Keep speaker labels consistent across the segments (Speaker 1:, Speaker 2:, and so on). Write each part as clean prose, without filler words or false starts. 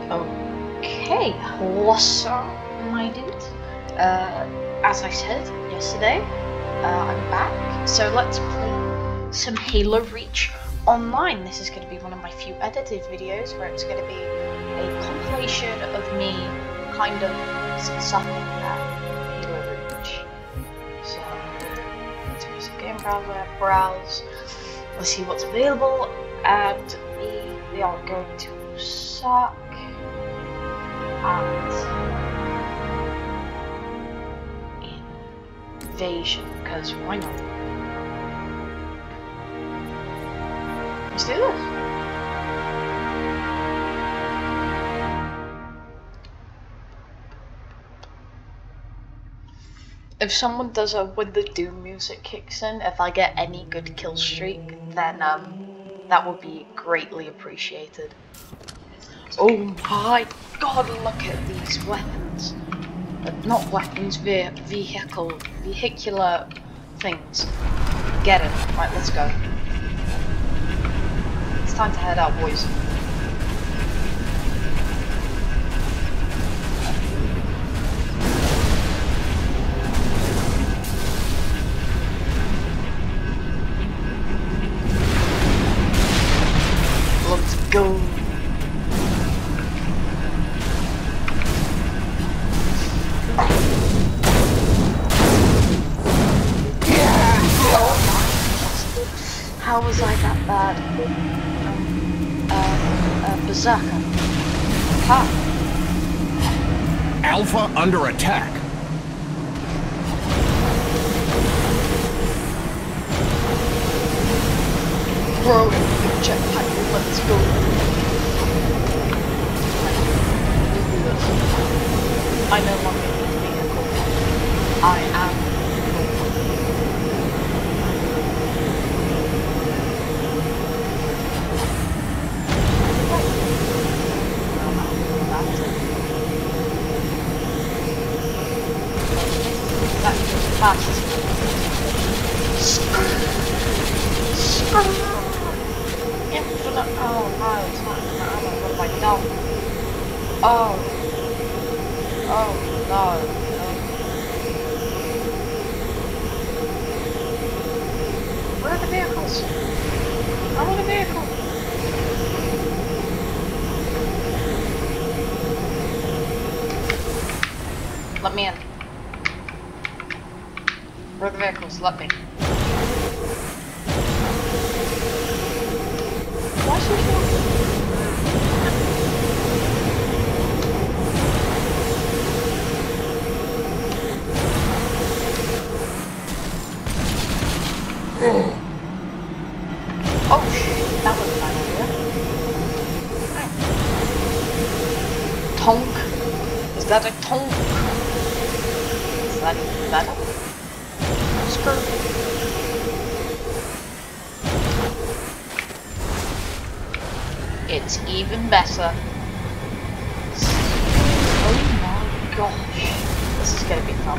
Speaker 1: Okay, what's up, my dudes? As I said yesterday, I'm back, so let's play some Halo Reach online. This is going to be one of my few edited videos where it's going to be a compilation of me kind of sucking at Halo Reach. So, let's go to game browser, browse, let's see what's available, and we are going to suck at Invasion, because why not? Let's do this. If someone does a when the Doom music kicks in, if I get any good kill streak, then that would be greatly appreciated. Oh my god, look at these weapons. Not weapons, vehicular things. Get it. Right, let's go. It's time to head out, boys. Let's go. How was I that bad? Berserker. Ha!
Speaker 2: Alpha under attack.
Speaker 1: Bro, jetpack, let's go. I no longer need vehicle. I am. Infinite. Oh no, it's not infinite ammo. What have I done? Oh. Oh no. Where are the vehicles? I want a vehicle. Let me in. Where are the vehicles? Let me. Why is there Oh shit, that was a bad idea. Tonk? Is that a tonk? Is that even better? It's even better. Oh my gosh. This is gonna be fun.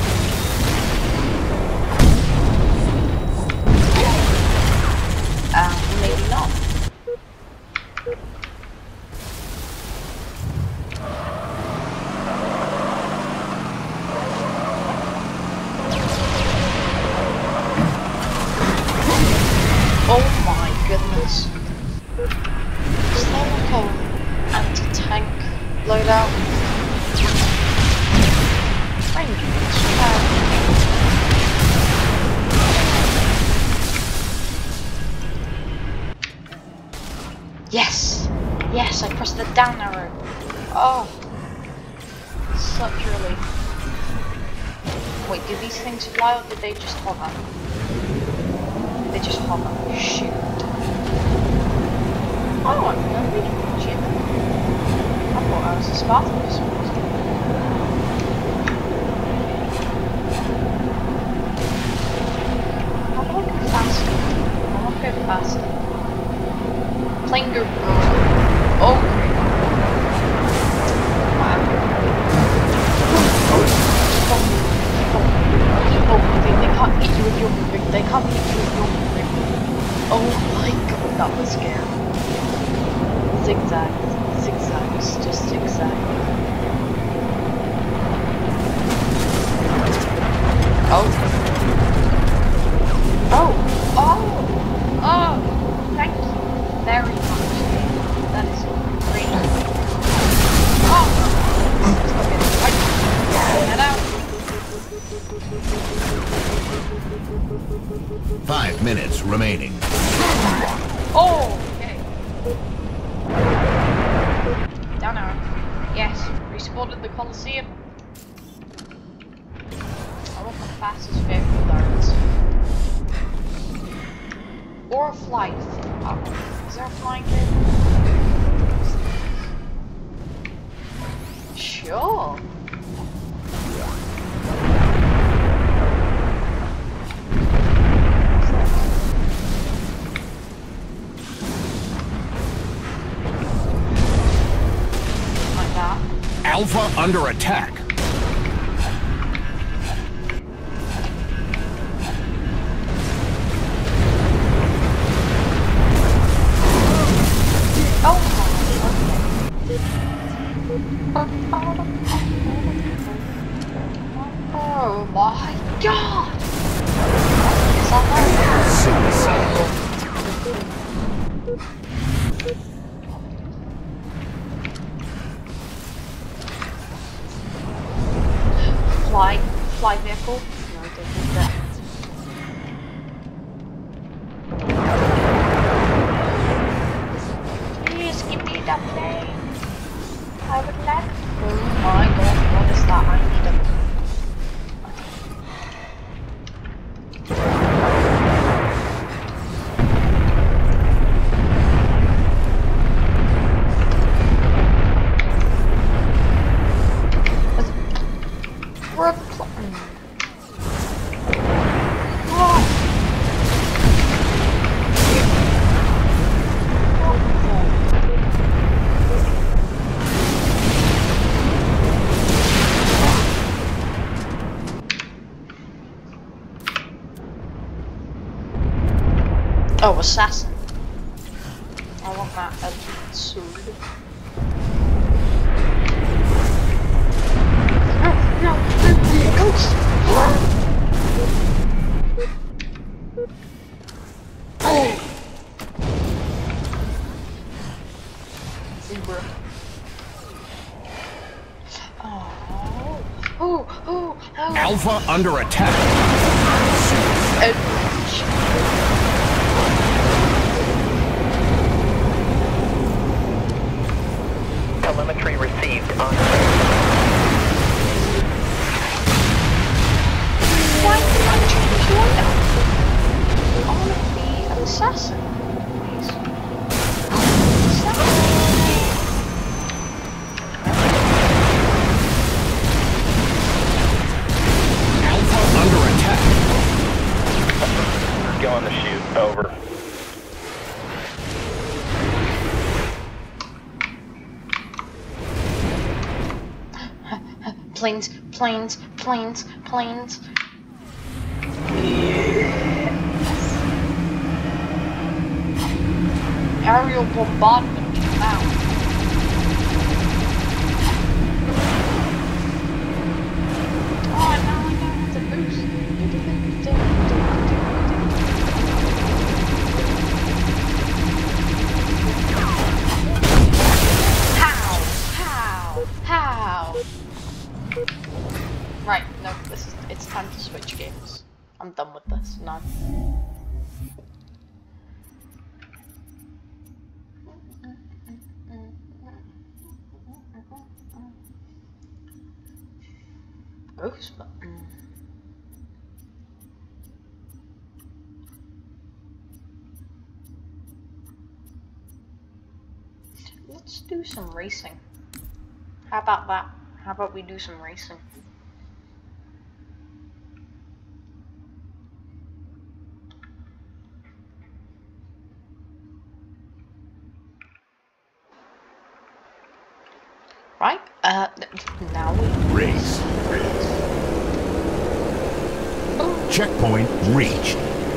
Speaker 1: Maybe not. Oh my goodness. Is there like a anti-tank loadout? Yes! Yes, I pressed the down arrow. Oh! Such relief. Wait, do these things fly or did they just hover? They just hover. Shoot. Oh, I'm gonna be legit. I thought I was a Spartan for some reason. How do I go faster? I want to go faster. Plane go. Oh, great. Wow. Keep on moving. They can't get you if you're moving. They can't get you if you're moving. Oh my god, that was scary. Zigzags, zigzags, just
Speaker 2: remaining.
Speaker 1: Oh, okay. Down arrow. Yes, respawning the Colosseum. I want the fastest vehicle there is. Or a flight. Is there a flying vehicle? Sure. Like that.
Speaker 2: Alpha under attack.
Speaker 1: Oh my god! Fly vehicle? No, I don't think that. Please give me that plane. I would like. Oh my god, what is that? I need a. Oh, assassin. I want that elite sword. No, ghost! Oh! Zebra. Oh.
Speaker 2: Alpha under attack.
Speaker 3: Telemetry received on.
Speaker 1: Why did I change your name? I want to be an assassin. Please.
Speaker 2: Alpha under attack.
Speaker 3: Go on the shoot. Over.
Speaker 1: Planes. Aerial bombardment now. Oh, now I know how to boost. How? Right, no, it's time to switch games. I'm done with this now. Boost button. Let's do some racing. How about that? How about we do some racing? Right, now we
Speaker 2: Race. Checkpoint reached.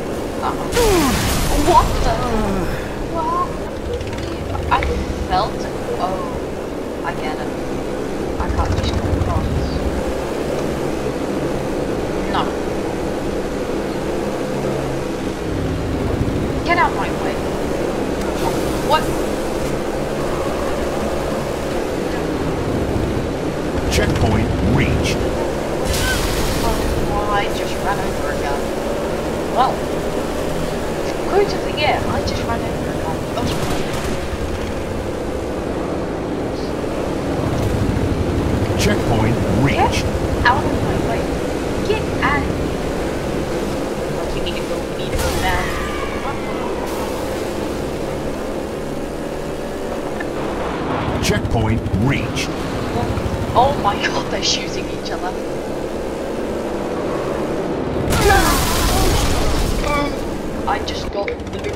Speaker 1: What the? What? I felt it. Oh, I get it. I can't just go across. No. Get out my way. What?
Speaker 2: Checkpoint reached.
Speaker 1: Well, I just ran over a gun. Well,
Speaker 2: Checkpoint reached.
Speaker 1: Oh my god, they're shooting each other. I just got the...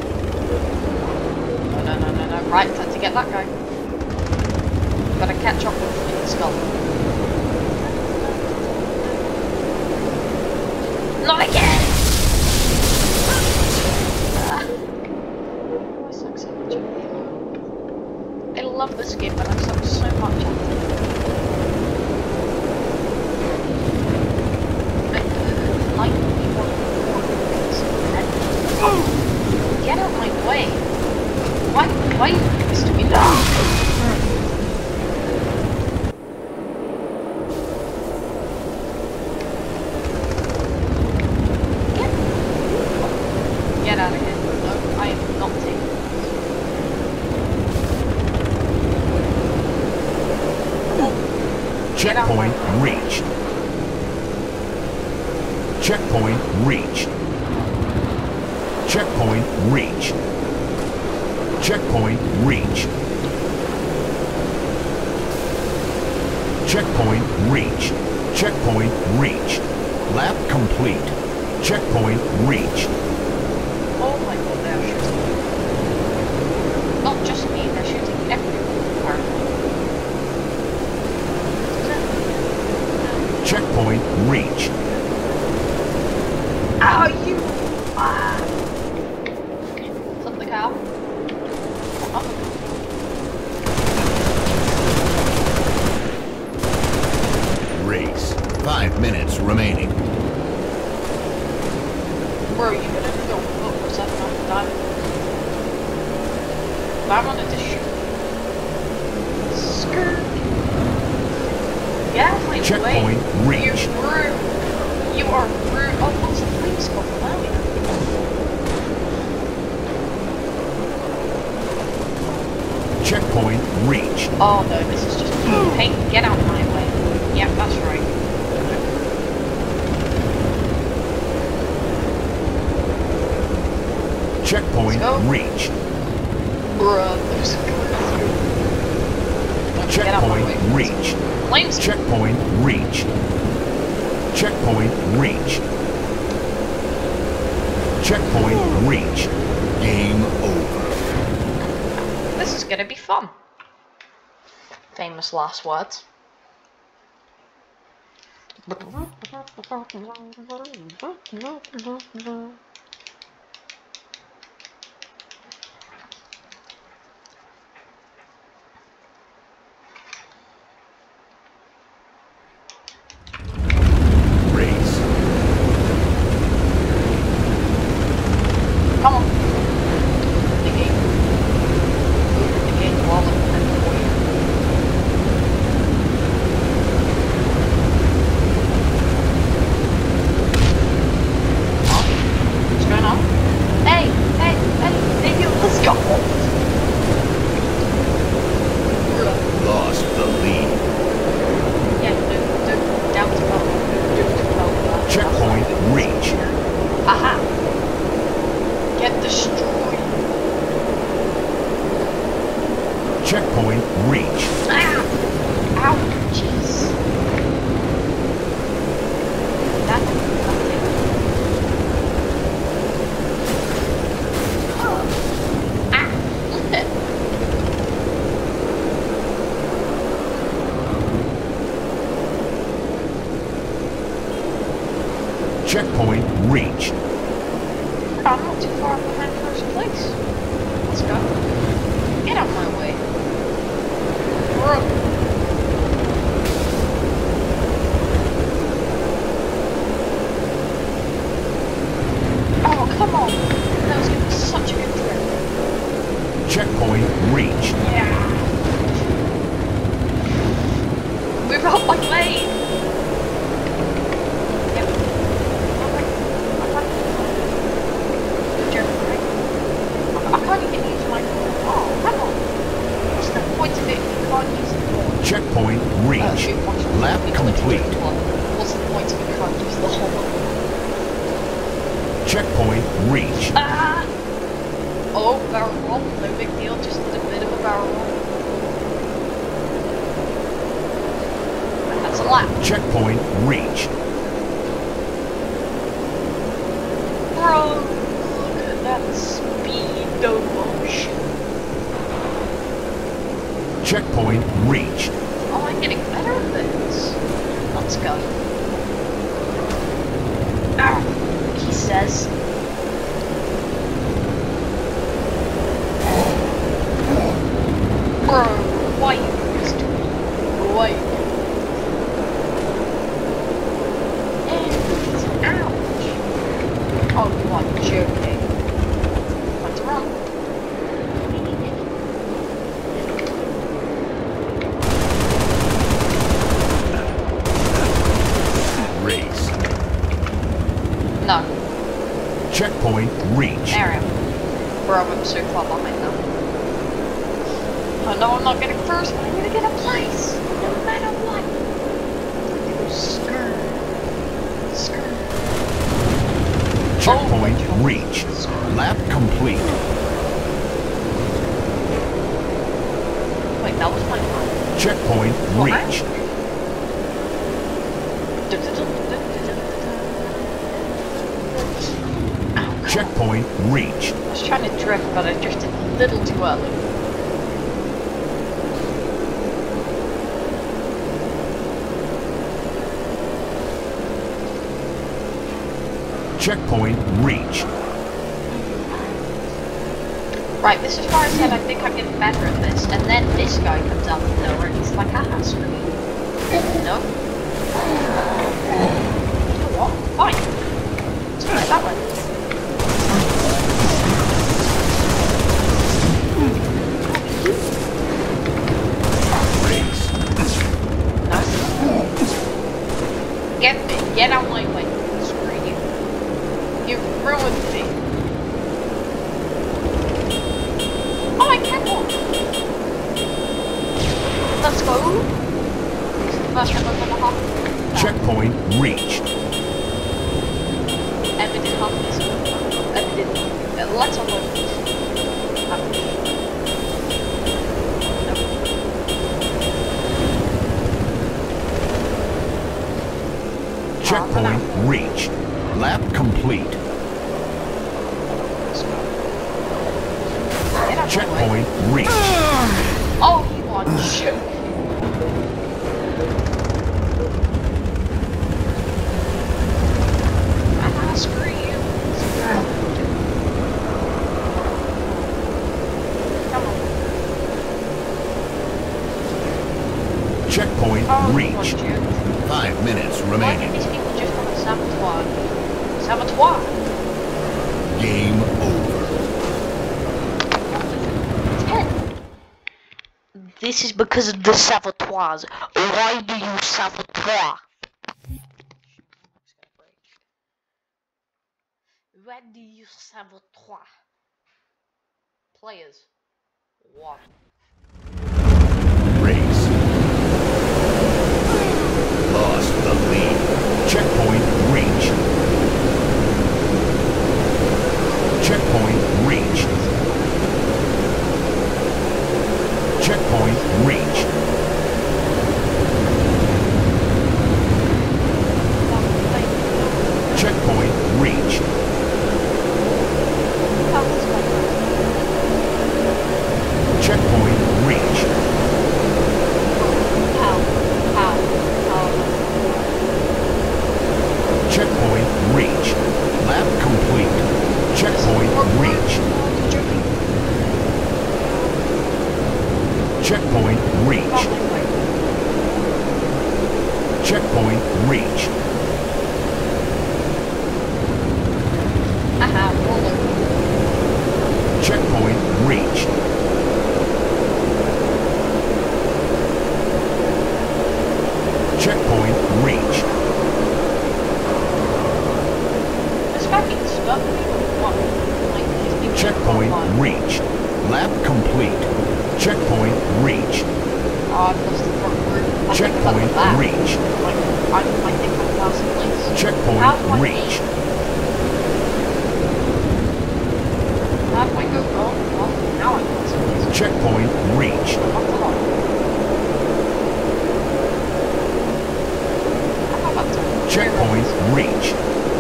Speaker 1: No. Right, time to get that guy. Gotta catch up with Flint Skull. Not again! Oh, I suck so much at it. I love this game, but I suck so much at it. Get out of my way! Why are you doing this to me? No! Get out of here. No, I am not taking this.
Speaker 2: Checkpoint reached. Checkpoint reached. Checkpoint reached. Checkpoint reached. Checkpoint reached. Checkpoint reached. Lap complete. Checkpoint reached.
Speaker 1: Oh my god, they're shooting. Not just me, they're shooting everyone, apparently.
Speaker 2: Checkpoint reached.
Speaker 1: Ow, you! Ah! Flip the cow. Oh.
Speaker 2: Race. 5 minutes remaining.
Speaker 1: Bro, you could have gone for 7 off the time. But I wanted to shoot. Skirt. Get out of my
Speaker 2: Checkpoint
Speaker 1: way.
Speaker 2: reached.
Speaker 1: You're rude. You are rude. Oh, what's the flame skull for that?
Speaker 2: Checkpoint reached.
Speaker 1: Oh no, this is just hey, get out of my way. Yeah, that's right.
Speaker 2: Checkpoint
Speaker 1: Let's go.
Speaker 2: reached.
Speaker 1: Bruh, there's get out of my way.
Speaker 2: Checkpoint reached.
Speaker 1: Flames.
Speaker 2: Checkpoint reached. Checkpoint reached. Checkpoint reached. Game over.
Speaker 1: This is gonna be fun. Famous last words.
Speaker 2: Race.
Speaker 1: Come on. The game. The game while I'm for you. What's going on? Hey, you, let's go.
Speaker 2: Lost the lead.
Speaker 1: Yeah, don't doubt about it.
Speaker 2: Checkpoint reached.
Speaker 1: Aha! Get destroyed.
Speaker 2: Checkpoint reached.
Speaker 1: Ah! Ow! Jeez. That's it. Ah!
Speaker 2: Checkpoint reached.
Speaker 1: I'm not too far behind first place. Let's go. Get out of my way. Bro. Oh, come on. That was gonna be such a good trip.
Speaker 2: Checkpoint reached.
Speaker 1: Yeah. Move out my way. Yep. I can't even use my door. Oh, come on. What's the point of it if you can't use the door?
Speaker 2: Checkpoint reached.
Speaker 1: Shoot,
Speaker 2: Lap complete.
Speaker 1: What's the point if you can't use the hole?
Speaker 2: Checkpoint reached.
Speaker 1: Ah! Oh, barrel roll. No big deal. Just a bit of a barrel roll.
Speaker 2: Checkpoint reached.
Speaker 1: Bro, look at that speed of motion.
Speaker 2: Checkpoint reached.
Speaker 1: Oh, I'm getting better at this. Let's go. Ow, he says. Bro, why you used to me? Why? And ouch. Oh, you are joking. What's wrong?
Speaker 2: Race.
Speaker 1: No.
Speaker 2: Checkpoint reached.
Speaker 1: There I am. Bro, I'm so far behind now. I know I'm not getting first, but I'm gonna get a place, no matter what. Skirt. Skirt.
Speaker 2: Checkpoint reached. Lap complete.
Speaker 1: Wait, that was my line.
Speaker 2: Checkpoint reached. Checkpoint reached.
Speaker 1: I was trying to drift, but I drifted a little too early.
Speaker 2: Checkpoint reached.
Speaker 1: Right, this is why I said I think I'm getting better at this, and then this guy comes out the door and he's like, ah, screw you. No? You know what? Fine. Let's try it that way.
Speaker 2: Race.
Speaker 1: Get out my way. Screw you. You ruined me. Oh, I can walk. Let's go. First round of the half.
Speaker 2: Checkpoint reached.
Speaker 1: And we did half this. And we did. Let's unload this.
Speaker 2: Checkpoint reached. Lap complete. Checkpoint reached.
Speaker 1: Oh, you are joking. Ah, screw you. Come on.
Speaker 2: Checkpoint
Speaker 1: Oh, you are
Speaker 2: reached.
Speaker 1: joking.
Speaker 2: 5 minutes
Speaker 1: Why
Speaker 2: remaining.
Speaker 1: did these people just want to sabotage? Sabotage?
Speaker 2: Game over.
Speaker 1: 10. This is because of the sabotage. Why do you sabotage? Why do you sabotage? Players. 1.
Speaker 2: Race. Lost the lead. Checkpoint reached. Checkpoint reached. Checkpoint reached. Checkpoint reached. Checkpoint reached. Checkpoint reached. Lap complete. Checkpoint reached. Checkpoint reached. Checkpoint reached. Checkpoint reached. Checkpoint reached.
Speaker 1: This guy gets stuck.
Speaker 2: Checkpoint reached. Lap complete. Checkpoint reached.
Speaker 1: Oh, I lost the front group.
Speaker 2: Checkpoint reached.
Speaker 1: I think I'm last place.
Speaker 2: Checkpoint reached.
Speaker 1: How do I go wrong? Well, now I'm last place.
Speaker 2: Checkpoint reached. Checkpoint reached.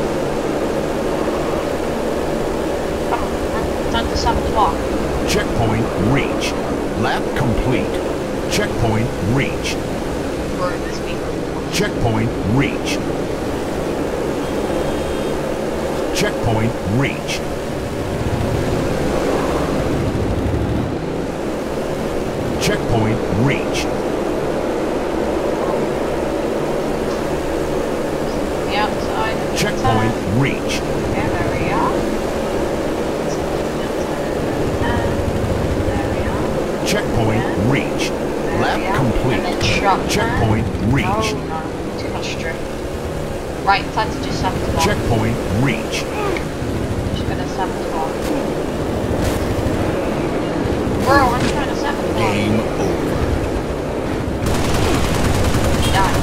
Speaker 1: Time to sabotage.
Speaker 2: Checkpoint reached. Lap complete. Checkpoint reached.
Speaker 1: Bro, this people.
Speaker 2: Checkpoint reached. Checkpoint reached. Checkpoint reached.
Speaker 1: The outside.
Speaker 2: Checkpoint reached.
Speaker 1: Yeah, there we are. There we are.
Speaker 2: Checkpoint reached.
Speaker 1: There
Speaker 2: Lap
Speaker 1: we are.
Speaker 2: complete.
Speaker 1: And then shot.
Speaker 2: Checkpoint reached.
Speaker 1: Oh no, too much drift. Right, time to just sabotage.
Speaker 2: Checkpoint reached.
Speaker 1: Just gonna sabotage. Bro, I'm trying to sabotage.
Speaker 2: Game over.
Speaker 1: Die.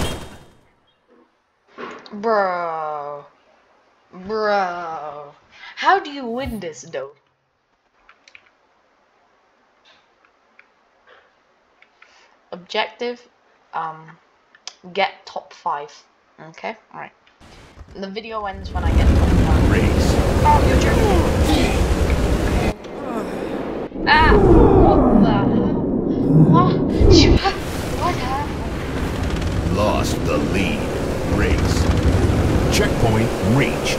Speaker 1: Bro. How do you win this though? Objective, get top 5. Okay, alright. The video ends when I get top 5.
Speaker 2: Race.
Speaker 1: Oh, you're joking. Ah! What the hell? What? What happened?
Speaker 2: Lost the lead. Race. Checkpoint reached.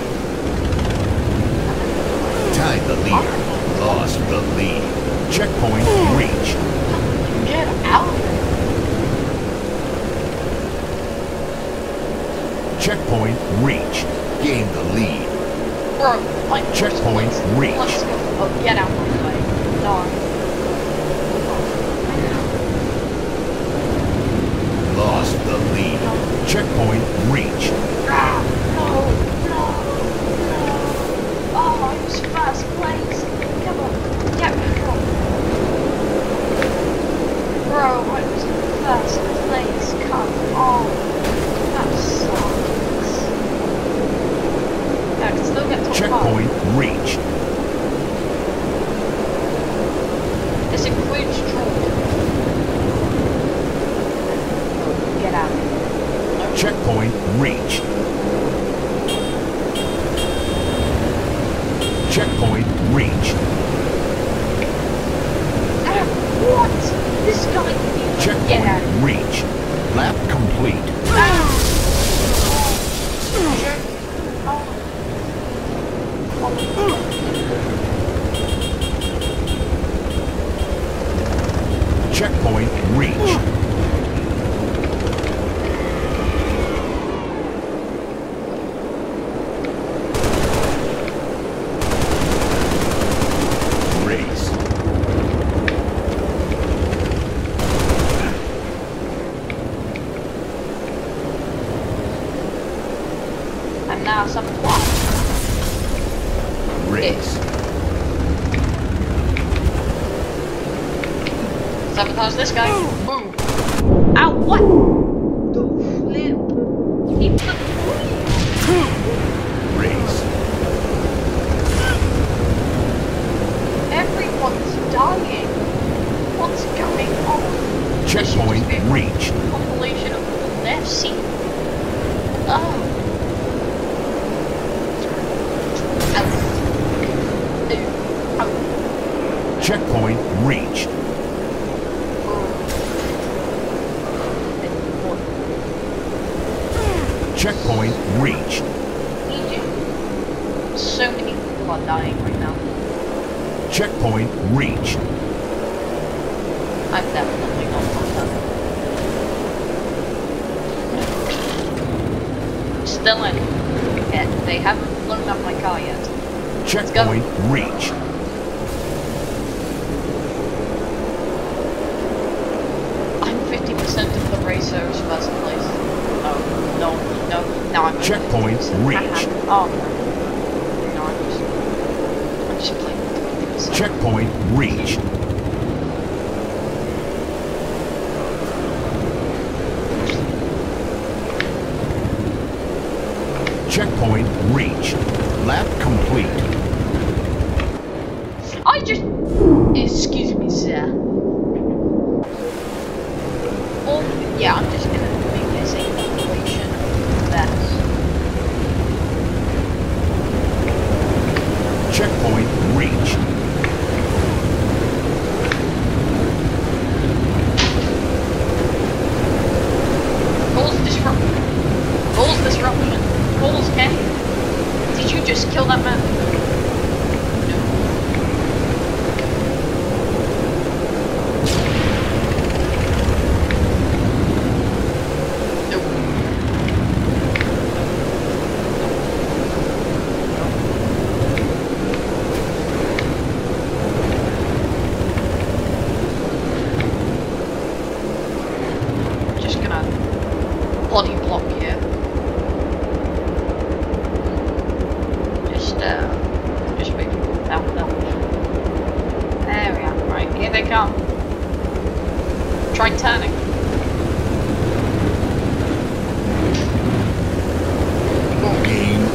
Speaker 2: Tied the leader. Lost the lead. Checkpoint reached.
Speaker 1: Get out of there.
Speaker 2: Checkpoint reached. Gained the lead.
Speaker 1: Bro, like,
Speaker 2: Checkpoint reached.
Speaker 1: let's go. Oh, get out of my way. Dog.
Speaker 2: Lost the lead. Checkpoint reached.
Speaker 1: Ah, no. Oh, I was first place. Come on, get me on. Bro, I was in first place. Come on. That sucks. Yeah, I can still get top 5.
Speaker 2: Checkpoint reached.
Speaker 1: This includes draw. Get out. No.
Speaker 2: Checkpoint reached. Checkpoint reached.
Speaker 1: Ah, what? This guy can get out.
Speaker 2: Checkpoint reached. Lap complete.
Speaker 1: Ah!
Speaker 2: Checkpoint reached. Race.
Speaker 1: And now some what?
Speaker 2: Race.
Speaker 1: Sabotage this guy. Boom. Ow, what? The flip. He flipped me.
Speaker 2: Race.
Speaker 1: Everyone's dying. What's going on?
Speaker 2: Checkpoint reached.
Speaker 1: Compilation of all death scene. Oh. Ow.
Speaker 2: Checkpoint reached. Checkpoint reached.
Speaker 1: Egypt. So many people are dying right now.
Speaker 2: Checkpoint reached.
Speaker 1: I'm definitely not on that. Still in. Yeah, they haven't blown up my car yet.
Speaker 2: Checkpoint reached.
Speaker 1: I'm 50% of the racer's first place. No, now I'm
Speaker 2: Checkpoint
Speaker 1: 50%.
Speaker 2: reached.
Speaker 1: Oh, no, I'm just playing with 50%.
Speaker 2: Checkpoint reached. Checkpoint reached. Lap complete.
Speaker 1: I just... Excuse me, sir. Oh, yeah, I'm just gonna make this a compilation of deaths. Try turning.
Speaker 2: Game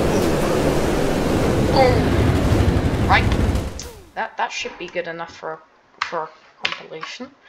Speaker 2: over.
Speaker 1: Right. That should be good enough for a compilation.